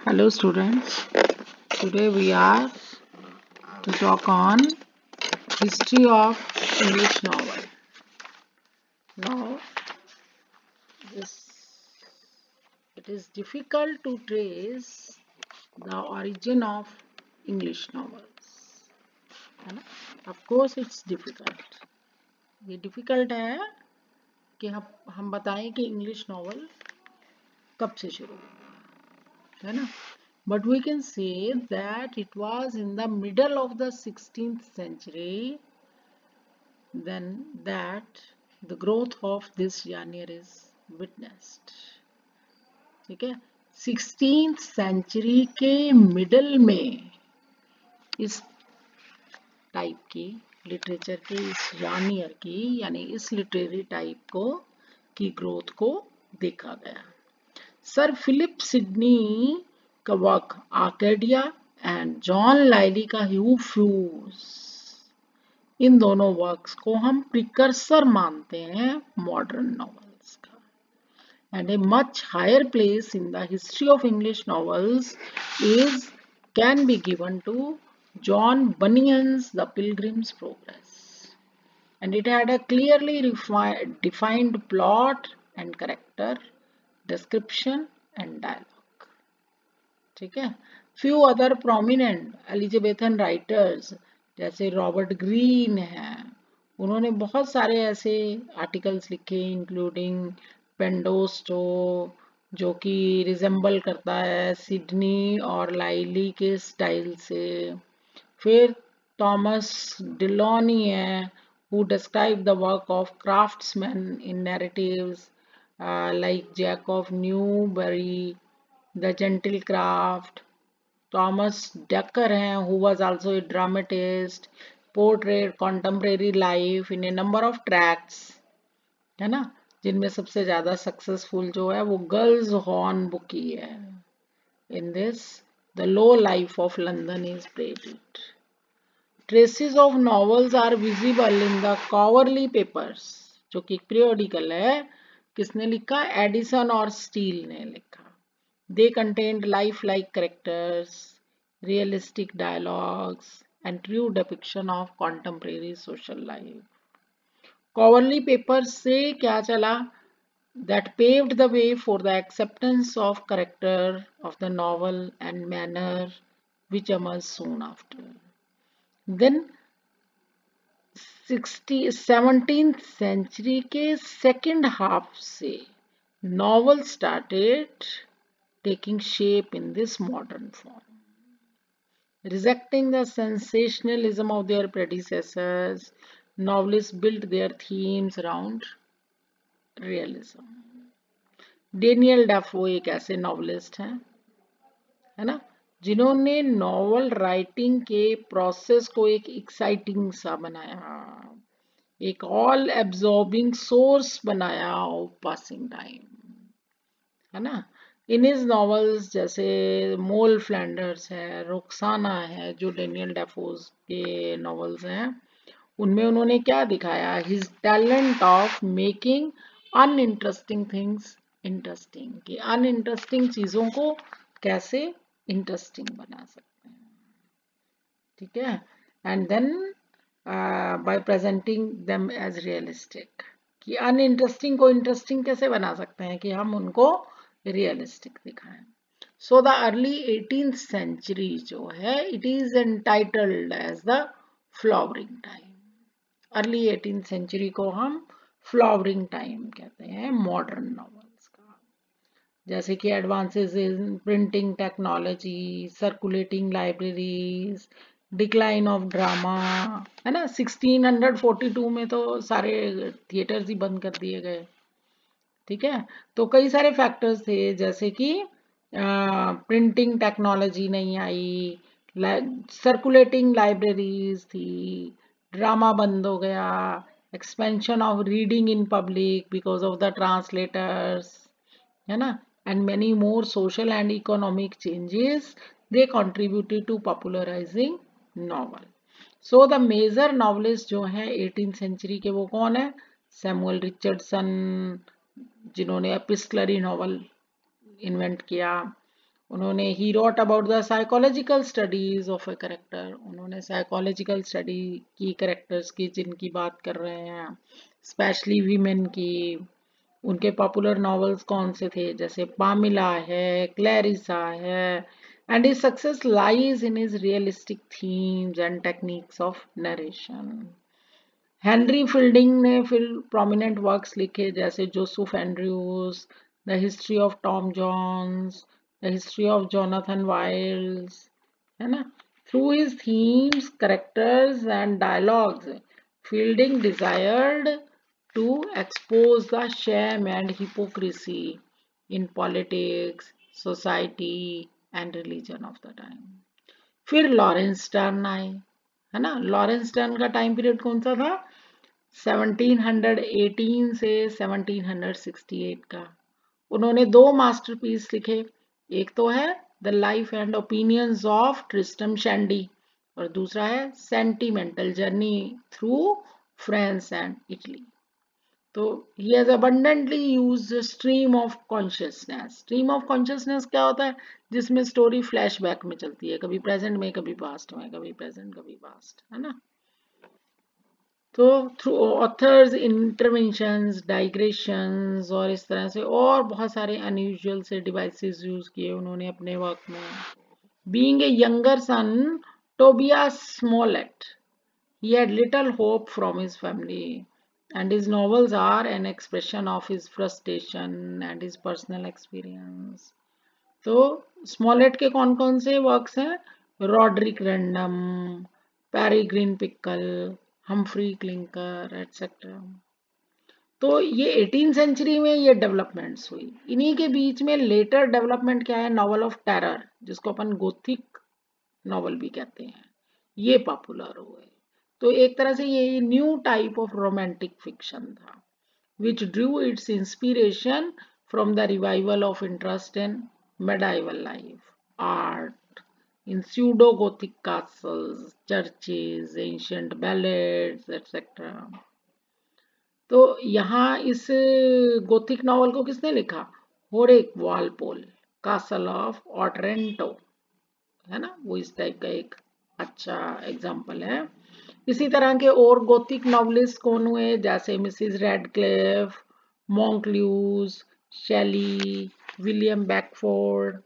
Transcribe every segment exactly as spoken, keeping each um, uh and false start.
Hello students, today we are to talk on history of English novel. Now, this it is difficult to trace the origin of English novels. है ना? Of course, it's difficult. ये difficult है कि हम हम बताएं कि English novel कब से शुरू हुआ, है ना? But we can say that it was in the middle of the sixteenth century then that the growth of this genre is witnessed. ठीक है, सिक्सटीन्थ सेंचुरी के मिडल में इस टाइप की लिटरेचर के इस जॉनर की यानी इस लिटरेरी टाइप को की ग्रोथ को देखा गया. सर फिलिप सिडनी का work Arcadia and John Lyly का ह्यू फ्यूज, इन दोनों वर्क्स को हम प्रिकर्सर मानते हैं मॉडर्न नॉवेल्स का. And a much higher place in the history of English novels is can be given to John Bunyan's the Pilgrim's Progress. And it had a clearly defined plot and character description and dialogue. ठीक है, few other prominent Elizabethan writers जैसे Robert Greene है, उन्होंने बहुत सारे ऐसे articles लिखे including पेंडोस्टो जो कि रिजेंबल करता है सिडनी और लाइली के स्टाइल से. फिर थॉमस डिलोनी है who describe the work of craftsmen in narratives like Jack of Newbury, the Gentle Craft. Thomas Dekker हैं who was also a dramatist, portrayed contemporary life in a number of tracts, है ना, जिनमें सबसे ज्यादा successful जो है वो girls horn book की है. In this, the low life of London is painted. Traces of novels are visible in the Coverley Papers, जो कि periodical है. किसने लिखा? एडिसन और स्टील ने लिखा. They contained lifelike characters, realistic dialogues, and true depiction of contemporary social life. Coverley Papers से क्या चला? That paved the way for the acceptance of character of the novel and manner which emerged soon after. Then seventeenth century के second half से novel started taking shape in this modern form. Rejecting the sensationalism of their predecessors, novelists built their themes around realism. Daniel Defoe एक ऐसे novelist हैं, है ना, जिन्होंने novel writing के process को एक एक्साइटिंग सा बनाया, एक ऑल एब्जॉर्बिंग सोर्स बनाया ऑफ पासिंग टाइम, है ना. इन हिज नॉवेल्स जैसे मोल फ्लैंडर्स है, रुखसाना है, जो डेनियल डेफोस के नॉवेल्स हैं, उनमें उन्होंने क्या दिखाया? His talent of making uninteresting things interesting, कि अनइंटरेस्टिंग चीजों को कैसे इंटरेस्टिंग बना सकते हैं. ठीक है, and then by presenting them as realistic, कि अनइंटरेस्टिंग को इंटरेस्टिंग कैसे बना सकते हैं कि हम उनको रियलिस्टिक दिखाएं. So the early eighteenth century जो है it is entitled as the flowering time. Early eighteenth century को हम फ्लावरिंग टाइम कहते हैं मॉडर्न नॉवेल्स का. जैसे कि advances in printing technology, circulating libraries, decline of drama, है ना. सिक्सटीन फोर्टी टू में तो सारे थिएटर्स ही बंद कर दिए गए. ठीक है, तो कई सारे फैक्टर्स थे जैसे कि प्रिंटिंग टेक्नोलॉजी नहीं आई, सर्कुलेटिंग लाइब्रेरीज थी, ड्रामा बंद हो गया, expansion of reading in public because of the translators, है ना, and many more social and economic changes they contributed to popularising novel. So the major novelist जो है एटीन सेंचुरी के वो कौन है? सैमुअल रिचर्डसन, जिन्होंने एपिस्टलरी नॉवल इन्वेंट किया, उन्होंने he wrote about the psychological studies of a character, उन्होंने साइकोलॉजिकल स्टडी की करेक्टर्स की जिनकी बात कर रहे हैं, स्पेशली वीमेन की। उनके पॉपुलर नॉवेल्स कौन से थे, जैसे पामिला है, क्लैरिसा है। And his success lies in his realistic themes and techniques of narration. Henry Fielding ने फिर प्रोमिनेंट वर्क्स लिखे, जैसे Joseph Andrews, the history of Tom Jones, the history of Jonathan Wilds, है ना। Through his themes, characters and dialogues, Fielding desired to expose the shame and hypocrisy in politics, society and religion of the time. फिर Laurence Sterne आए, है ना। Laurence Sterne का time period कौन सा था, सेवनटीन एटीन से सेवनटीन सिक्सटी एट का। उन्होंने दो मास्टरपीस लिखे, एक तो है the life and opinions of Tristram Shandy और दूसरा है sentimental journey through France and Italy. तो he has abundantly used the stream of consciousness. Stream of consciousness क्या होता है, जिसमें स्टोरी फ्लैशबैक में चलती है, कभी प्रेजेंट में, कभी पास्ट में, कभी प्रेजेंट, कभी पास्ट, है ना। तो थ्रू ऑथर्स इंटरवेंशंस, डाइग्रेशंस और इस तरह से और बहुत सारे अनयूजुअल से डिवाइसेस यूज किए उन्होंने अपने वर्क में। Being a younger son, Tobias Smollett, he had little hope from his family, and his novels are an expression of his frustration and his personal experience. तो स्मॉलेट के कौन कौन से वर्क्स हैं, Roderick Random, Peregrine Pickle, Humphry Clinker etcetera. तो ये eighteen century में ये डेवलपमेंट्स हुई। इन्हीं के बीच में लेटर डेवलपमेंट क्या है, नॉवल ऑफ टेरर, जिसको अपन गोथिक नॉवल भी कहते हैं, ये पॉपुलर हुए। तो एक तरह से ये new type of romantic fiction था, which drew its inspiration from the revival of interest in medieval life, art, in pseudo-Gothic castles, churches, ancient ballads, et cetera. तो यहाँ इस गोथिक नॉवल को किसने लिखा, Horace Walpole, Castle of Otranto, है ना, वो इस टाइप का एक अच्छा एग्जाम्पल है। इसी तरह के और गोथिक नॉवलिस्ट कौन हुए, जैसे Mrs Radcliffe, Monk Lewis, Shelley, William Beckford.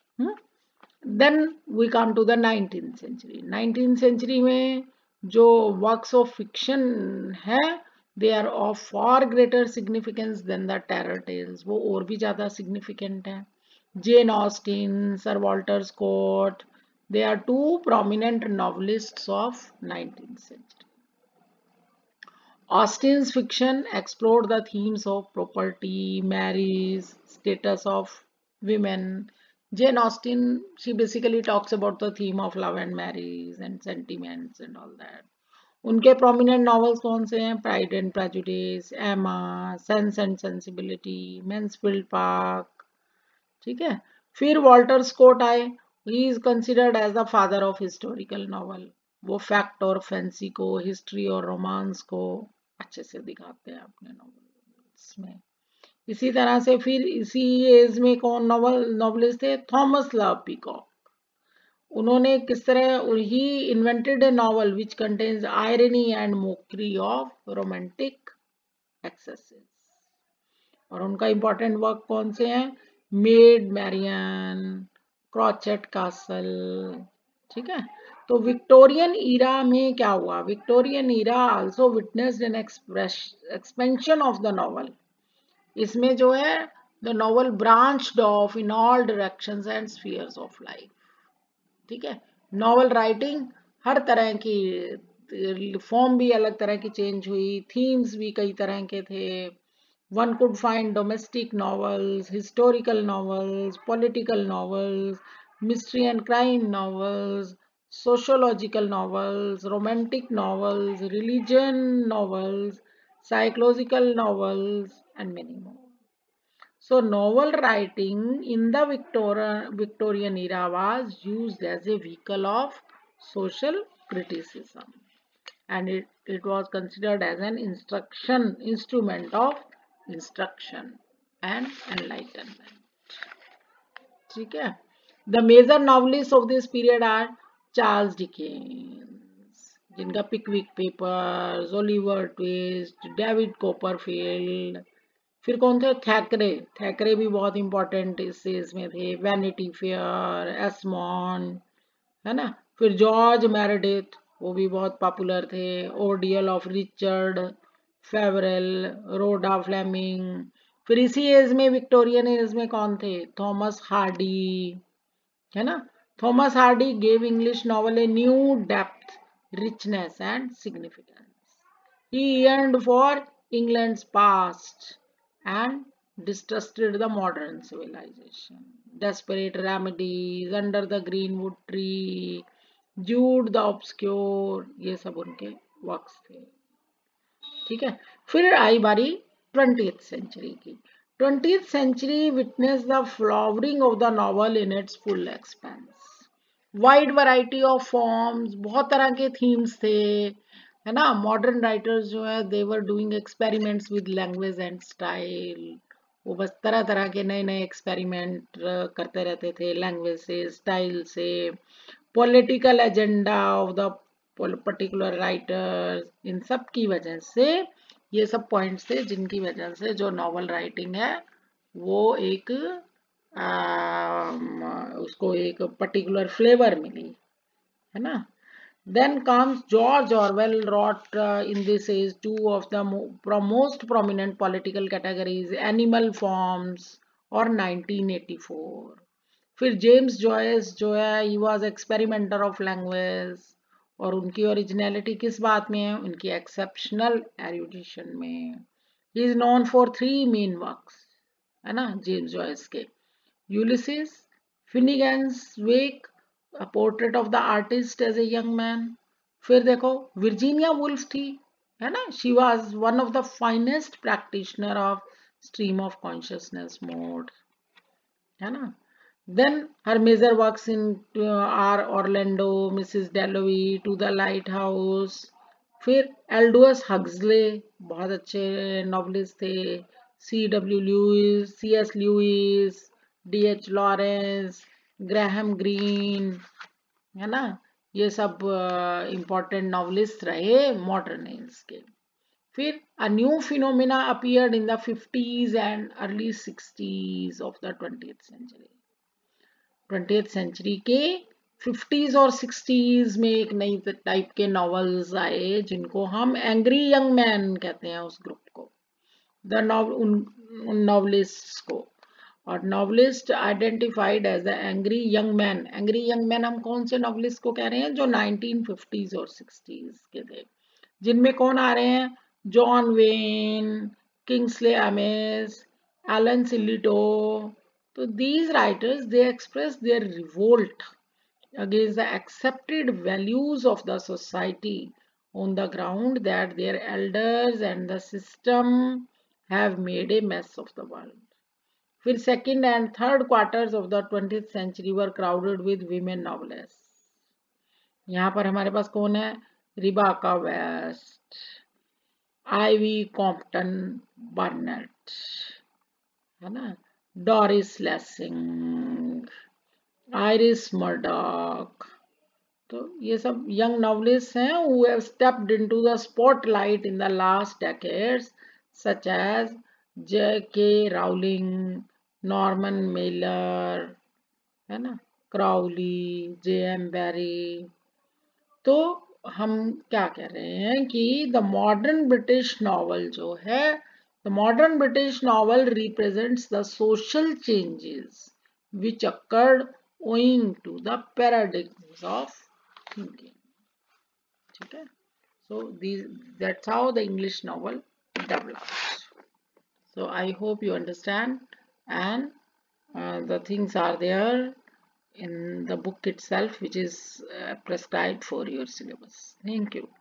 Then we come to the nineteen century. Nineteen century में जो वर्क्स ऑफ फिक्शन है, they are of far greater significance than the terror tales, वो और भी ज्यादा सिग्निफिकेंट है। Jane Austen, Sir Walter Scott, they are two prominent novelists of nineteenth century. Austen's fiction explored the themes of property, marriage, status of women. Jane Austen, she basically talks about the theme of love and marriage and sentiments and all that. उनके prominent novels कौन से हैं, Pride and Prejudice, Emma, Sense and Sensibility, Mansfield Park, ठीक है। फिर Walter Scott आए, he is considered as the father of historical novel. वो fact और फैंसी को, हिस्ट्री और रोमांस को अच्छे से दिखाते हैं अपने नॉवेल्स में। इसी तरह से फिर इसी एज में कौन नॉवल नॉवलिस्ट थे, थॉमस लव पीकॉक। उन्होंने किस तरह, he invented a novel which contains irony and mockery of romantic excesses. और उनका इंपॉर्टेंट वर्क कौन से हैं, मेड मैरियन, क्रॉचेट कासल, ठीक है। तो विक्टोरियन ईरा में क्या हुआ, Victorian era also witnessed an expansion of the novel. इसमें जो है the novel branched off in all directions and spheres of life, ठीक है। नॉवल राइटिंग हर तरह की, फॉर्म भी अलग तरह की चेंज हुई, थीम्स भी कई तरह के थे। One could find domestic novels, historical novels, political novels, mystery and crime novels, sociological novels, romantic novels, religion novels, psychological novels, and many more. So, novel writing in the Victorian, Victorian era was used as a vehicle of social criticism, and it, it was considered as an instruction instrument of instruction and enlightenment, ठीक है। The major novelists of this period are Charles Dickens, जिनका Pickwick Papers, Oliver Twist, David Copperfield. फिर कौन थे? थैकरे। थैकरे भी बहुत important इस चीज में थे। वैनिटी फेयर, एस्मॉन, है ना। फिर जॉर्ज मेरेडिथ, वो भी बहुत पॉपुलर थे। Ordeal of Richard Feverel, Rhoda Fleming. फिर इसी एज में, विक्टोरियन एज में कौन थे? थॉमस हार्डी, है ना। Thomas Hardy gave English novel a new depth, richness and significance. He yearned for England's past and distrusted the modern civilization. Desperate Remedies, Under the Greenwood Tree, Jude the Obscure, ये सब उनके works थे। ठीक है। फिर आई बारी twentieth century की। Twentieth century witness the flowering of the novel in its full expanse. Wide variety of forms, बहुत तरह के थीम्स थे, है ना। मॉडर्न राइटर्स जो है they were doing experiments with language and style. वो बस तरह तरह के नए नए एक्सपेरिमेंट करते रहते थे, लैंग्वेज से, स्टाइल से। Political agenda of the particular writers, इन सब की वजह से ये सब पॉइंट्स थे जिनकी वजह से जो नॉवल राइटिंग है वो एक आ, उसको एक पर्टिकुलर फ्लेवर मिली, है ना। Then comes George Orwell, wrote uh, in this age two of the mo most prominent political categories, Animal Farms और nineteen eighty-four। फिर जेम्स जॉयस जो है, he was experimenter of language, और उनकी ओरिजिनलिटी किस बात में है? उनकी एक्सेप्शनल एरुडिशन में। He is known for three main works, है ना, जेम्स जॉयस के। Ulysses, Finnegans Wake, A portrait of the artist as a young man। फिर देखो वर्जीनिया वुल्फ थी, है ना। She was one of the finest practitioner of stream of consciousness mode, है ना। Then her major works in are Orlando, Mrs Dalloway, to the lighthouse. फिर Aldous Huxley, बहुत अच्छे नॉवलिस्ट थे। C W Lewis, C S Lewis, D H Lawrence, Graham Greene, है ना। ये सब इम्पोर्टेंट नॉवलिस्ट रहे मॉडर्न एज के। फिर a new phenomena appeared in the fifties and early sixties of the twentieth century. Twentieth century के fifties और sixties में एक नई टाइप के नॉवेल्स आए जिनको हम एंग्री यंग मैन कहते हैं, उस ग्रुप को, द नॉवल, उन नॉवलिस्ट को। और novelist identified as the angry young man. Angry young man हम कौन से नॉवलिस्ट को कह रहे हैं? जो नाइनटीन फिफ्टीज और सिक्सटीज के थे, जिनमें कौन आ रहे हैं? John Wain, Kingsley Amis, Alan Sillitoe. तो these writers, they express their revolt against the accepted values of the society on the ground that their elders and the system have made a mess of the world. फिर second and third quarters of the twentieth century were crowded with women novelists. यहाँ पर हमारे पास कौन है? Rebecca West, Ivy Compton Burnett, है ना, Doris Lessing, Iris Murdoch. तो ये सब यंग नॉवलिस्ट हैं who have stepped into the spotlight in the last decades, such as J K Rowling, Norman Mailer, है ना, क्राउली, जे एम बैरी। तो हम क्या कह रहे हैं कि द मॉडर्न ब्रिटिश नॉवल जो है, the modern British novel represents the social changes which occurred owing to the paradigms of thinking. ठीक है? So these, that's how the English novel develops. So I hope you understand, and uh, the things are there in the book itself, which is uh, prescribed for your syllabus. Thank you.